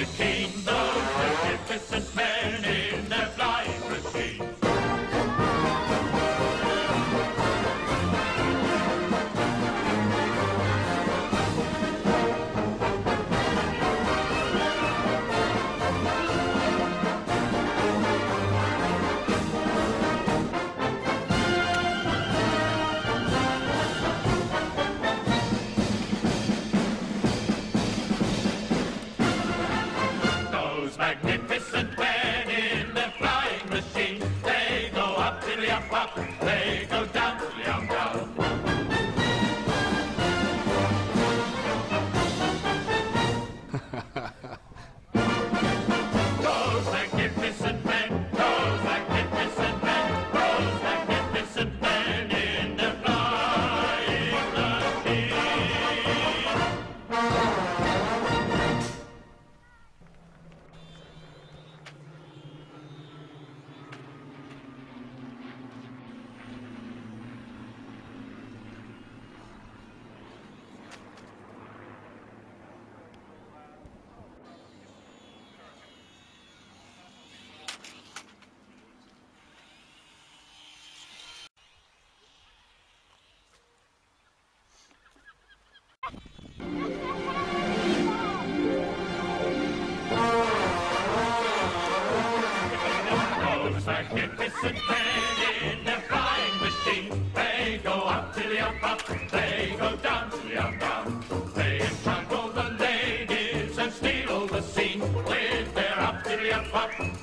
machine, those magnificent men in their flying machine. Magnificent men in their flying machine. They go up, tiddly up, up. They go down, tiddly up, down. Those magnificent men, those magnificent men, those magnificent men in their flying machine. Magnificent men in their flying machine. They go up, tiddly up, up. They go down, tiddly up, down. They entrap all the ladies and steal the scene with their up, tiddly up, up.